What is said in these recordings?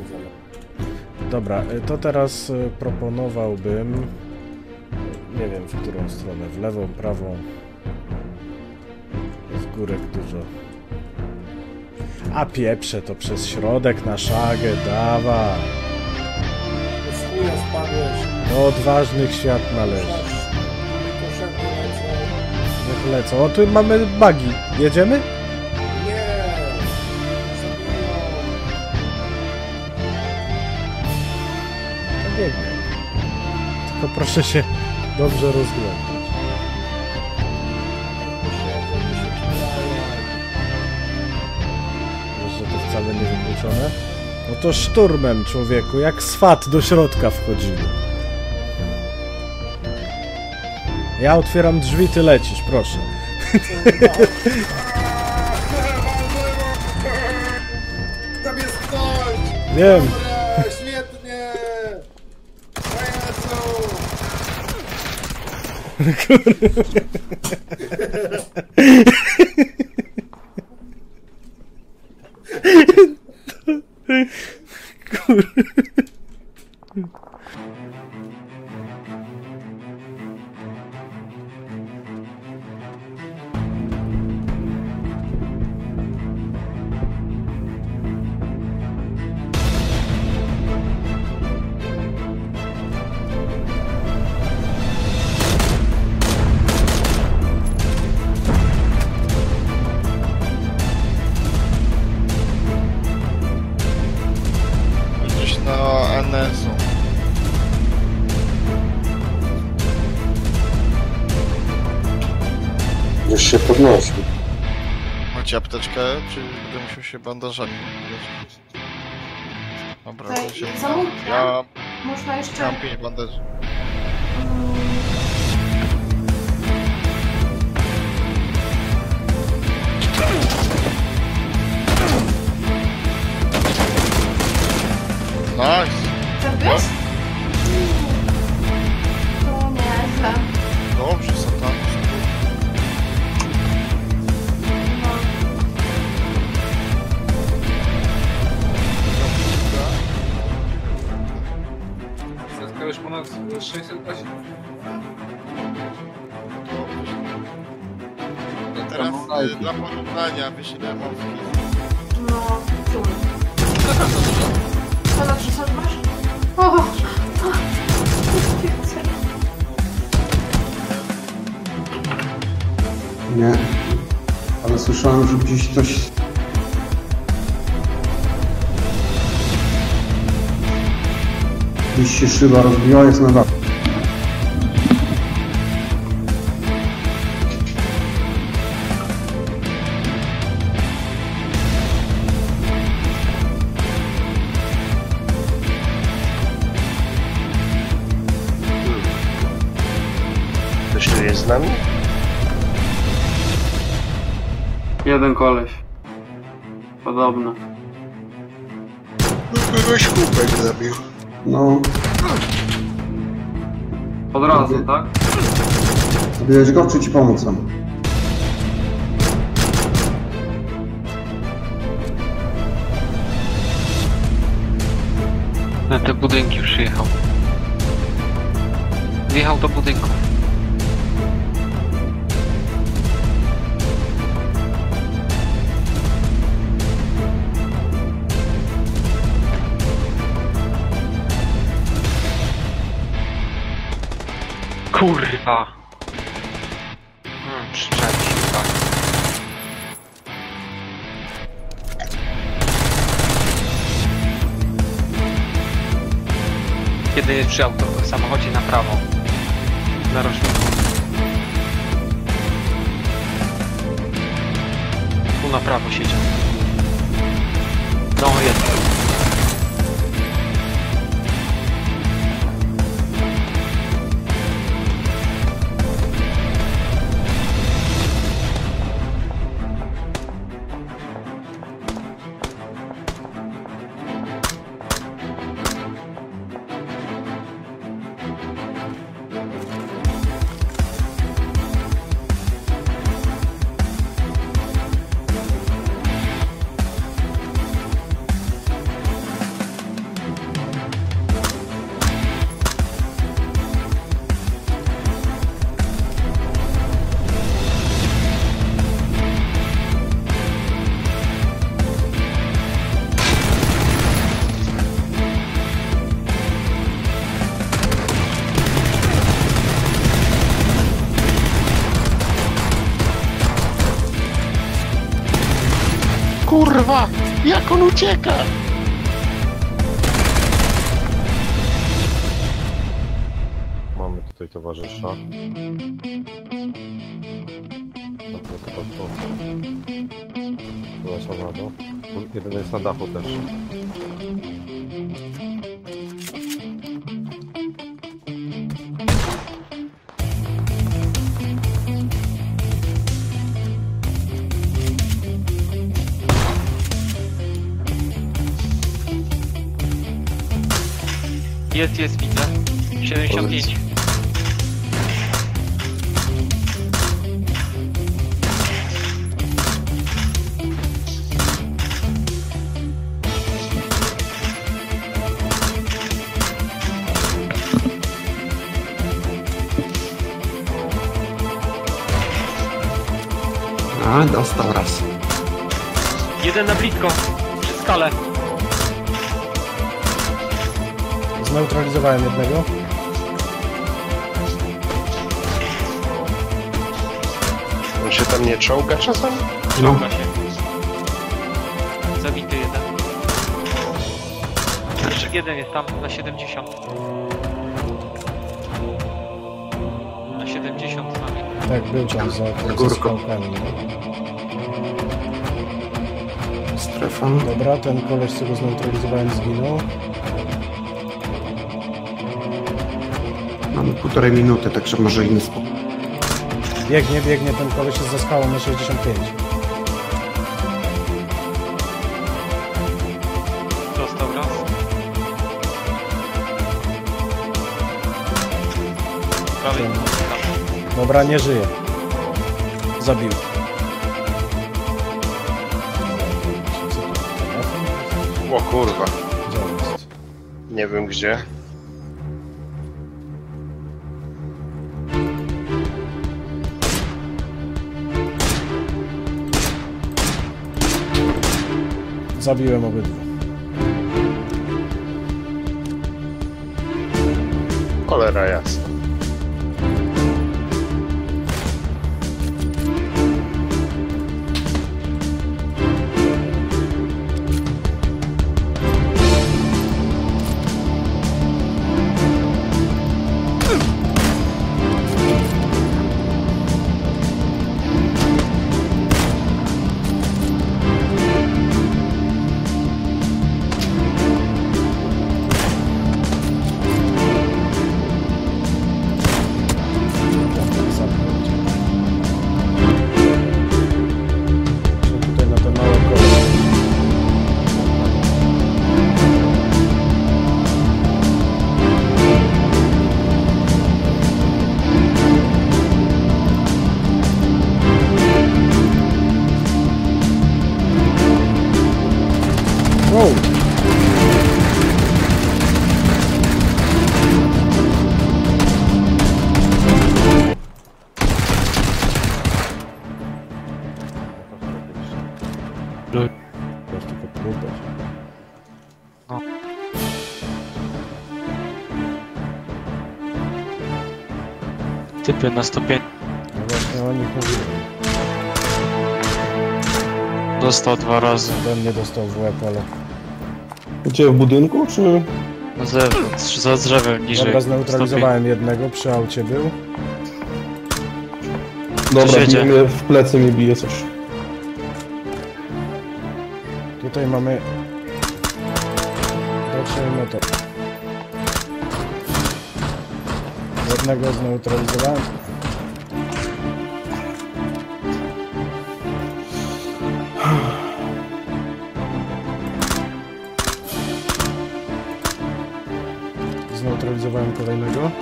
Dobra, to teraz proponowałbym... Nie wiem, w którą stronę. W lewą, prawą. Z górek dużo. A pieprze to przez środek na szagę, dawa. Z chuja spadłeś. Do odważnych świat należy. Niech lecą. O, tu mamy bugi. Jedziemy? Nie. No biegnie. Tylko proszę się dobrze rozglądać. Wiesz, że to wcale nie wykluczone? No to szturmem, człowieku, jak swat do środka wchodzimy. Ja otwieram drzwi, ty lecisz, proszę. Tam jest ktoś! Wiem. Dobra, świetnie! Gdzieś na NS-u. Już się podnosi. Macie apteczkę, czy będę musiał się bandażami leczyć? Dobra, Tutaj to się... zamówię. Ja Można jeszcze... mam 5 bandaży. Nice! Czerpiesz? To nieźle. Dobrze, satan. No. Setka już ponad 608. No teraz dla porównania wyślę mowki. No, czuł. Co za przesad masz? O! Nie. Ale słyszałem, że gdzieś coś... Gdzieś się szyba rozbiła, jest na dachu. Ktoś tu jest z nami? Jeden koleś. Podobno. No kogoś chłopek zabił. No, Od razu, tak? zabiłeś go, czy ci pomóc sam? Na te budynki przyjechał. Wjechał do budynku. Kurwa! Przyczepi się tak. Kiedy jest przy samochodzie na prawo. Na rożniku. Tu na prawo siedział. No jest. Jak on ucieka? Mamy tutaj towarzysza. Była na dół. Jeden jest na dachu też. Jest, widzę. 75. A, dostał raz. Jeden na blisko. Przy skale. Zneutralizowałem jednego. On się tam nie czołga czasami? Czołga się. Zabity jeden. Jeszcze jeden jest tam na 70. Na 70 z nami. Tak, był tam za górką. skałkami. Strefa. Dobra, ten koleś, co go zneutralizowałem, zginął. Mamy 1,5 minuty, także może inny spokój. Biegnie, ten koleś jest za skałą na 65. Dostał raz. Prawie. Dobra, nie żyje. Zabił. O kurwa. Gdzie on jest? Nie wiem gdzie. Zabiłem obydwu. Cholera jasna. Tutaj na te małe koło. Wow! To jest tylko próbę. Typy na 105. No właśnie o nich mówiłem. Dostał 2 razy. Ode mnie dostał w łeb, ale... Gdzie, w budynku, czy... Na zewnątrz, za drzewem niżej. Dobra, zneutralizowałem jednego, przy aucie był. Dobra, jedzie. bije mnie, w plecy mnie bije coś. Tutaj mamy... Dotrzejmy to. Jednego zneutralizowałem. Zneutralizowałem kolejnego.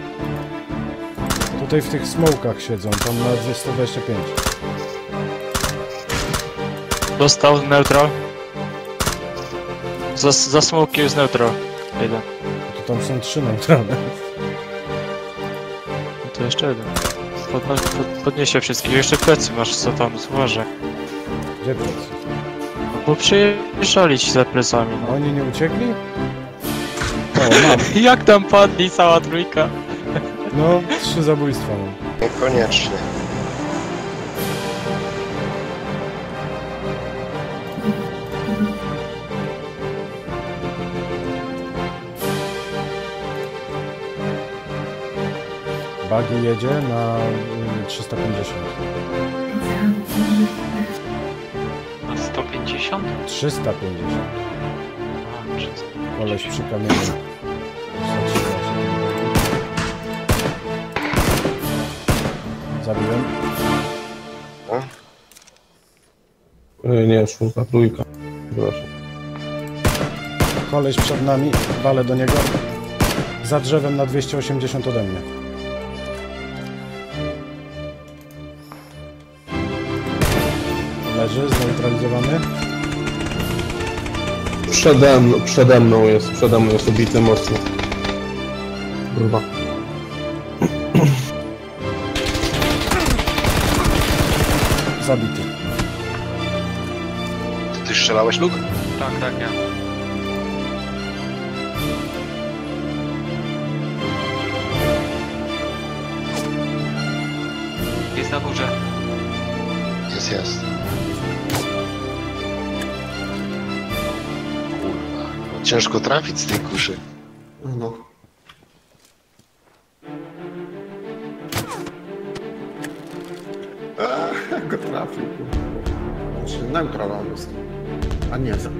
Tutaj w tych smokach siedzą, tam na 225. Dostał neutral. Za smokiem jest neutral. Jeden. To tam są 3 neutralne. No to jeszcze jeden. Podniesie wszystkich. Jeszcze plecy masz, co tam, uważaj. Gdzie plecy? No bo przyjeżdżali ci za plecami. A oni nie uciekli? O, mam. Jak tam padli cała trójka? No, 3 zabójstwa mam. Niekoniecznie. Buggy jedzie na 350. Na 150? 350. A, 300. Koleś przy kamieniu. Zabiłem. Nie, szósta, trójka. Przepraszam. Koleś przed nami, walę do niego. Za drzewem na 280 ode mnie. Leży, zneutralizowany. Przede mną jest obity mocno. Kurwa. Zabity. To ty strzelałeś, Luke? Tak, ja. Jest na górze. Jest. Kurwa. No, ciężko trafić z tej kuszy. No. Jak go trafił, kurwa. Znaczy, neutral jest. A nie, za...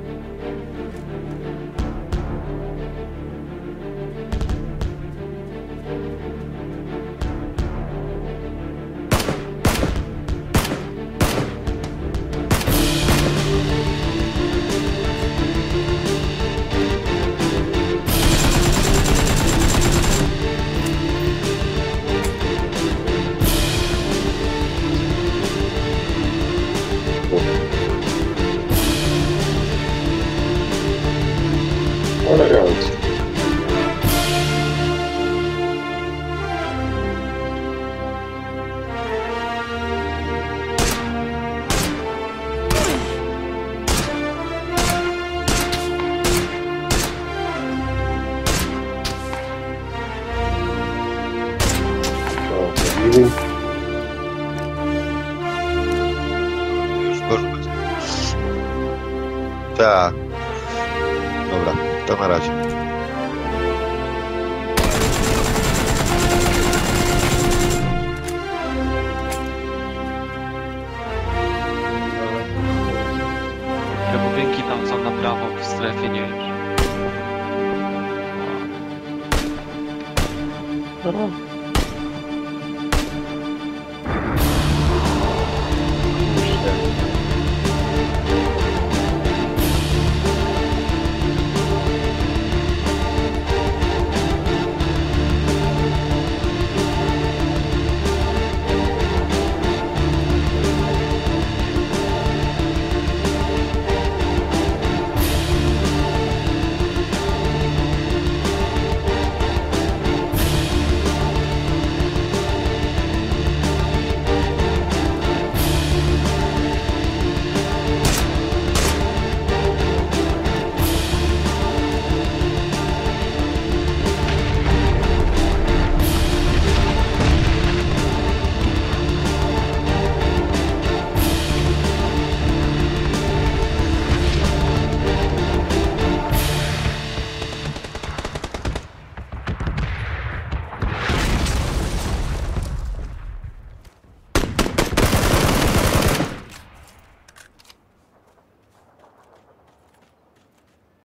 Elegancko. Tak. Dobra, to na razie. Te budynki tam są na prawo w strefie, nie wiem. No.